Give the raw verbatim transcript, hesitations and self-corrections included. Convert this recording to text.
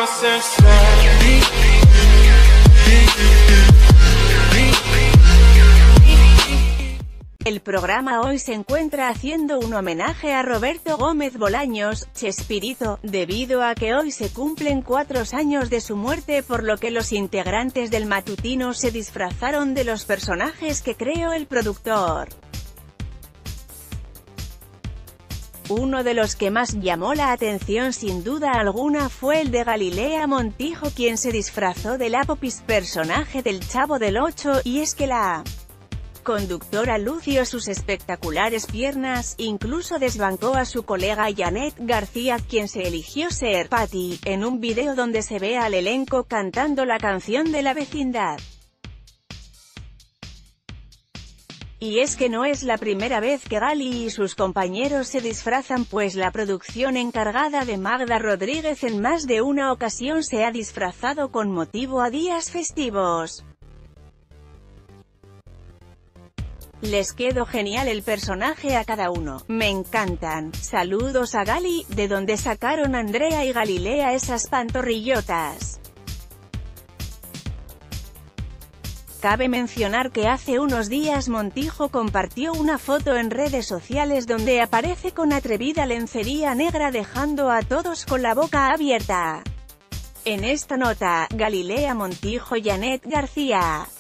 El programa hoy se encuentra haciendo un homenaje a Roberto Gómez Bolaños, Chespirito, debido a que hoy se cumplen cuatro años de su muerte, por lo que los integrantes del matutino se disfrazaron de los personajes que creó el productor. Uno de los que más llamó la atención sin duda alguna fue el de Galilea Montijo, quien se disfrazó del Apopis, personaje del Chavo del Ocho, y es que la conductora lució sus espectaculares piernas, incluso desbancó a su colega Janet García, quien se eligió ser Patty, en un video donde se ve al elenco cantando la canción de la vecindad. Y es que no es la primera vez que Gali y sus compañeros se disfrazan, pues la producción encargada de Magda Rodríguez en más de una ocasión se ha disfrazado con motivo a días festivos. Les quedó genial el personaje a cada uno, me encantan. Saludos a Gali, de donde sacaron Andrea y Galilea esas pantorrillotas. Cabe mencionar que hace unos días Montijo compartió una foto en redes sociales donde aparece con atrevida lencería negra dejando a todos con la boca abierta. En esta nota, Galilea Montijo, Janet García.